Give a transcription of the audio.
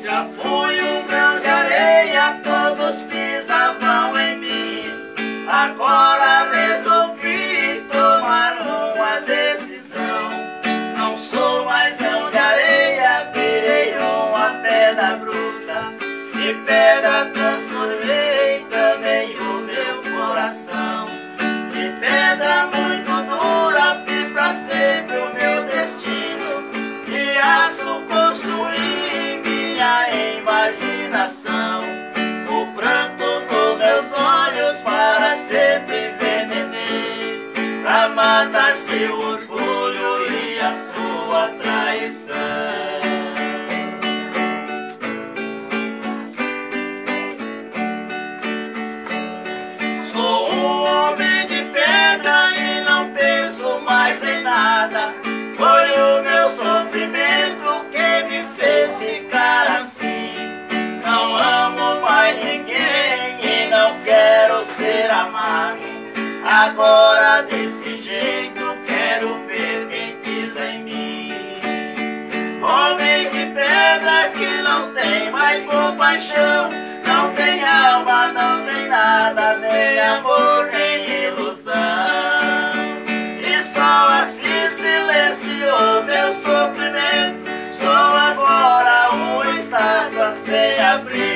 Já fui um grão de areia, todos pisavam em mim. Agora resolvi tomar uma decisão. Não sou mais grão de areia, virei uma pedra bruta. De pedra transformei também o meu coração. De pedra muito dura fiz pra sempre o meu destino. De aço construí minha imaginação. O pranto dos meus olhos para sempre envenenei, pra matar seu orgulho e a sua traição. Sou um homem de pedra e não penso mais em nada. Foi o meu sofrimento que me fez ficar assim. Não amo mais ninguém e não quero ser amado. Agora desse jeito quero ver quem pisa em mim. Homem de pedra que não tem mais compaixão, não tem alma, não tem nada, nem amor, nem ilusão. E só assim silenciou meu sofrimento. Sou agora uma estátua sem abrir.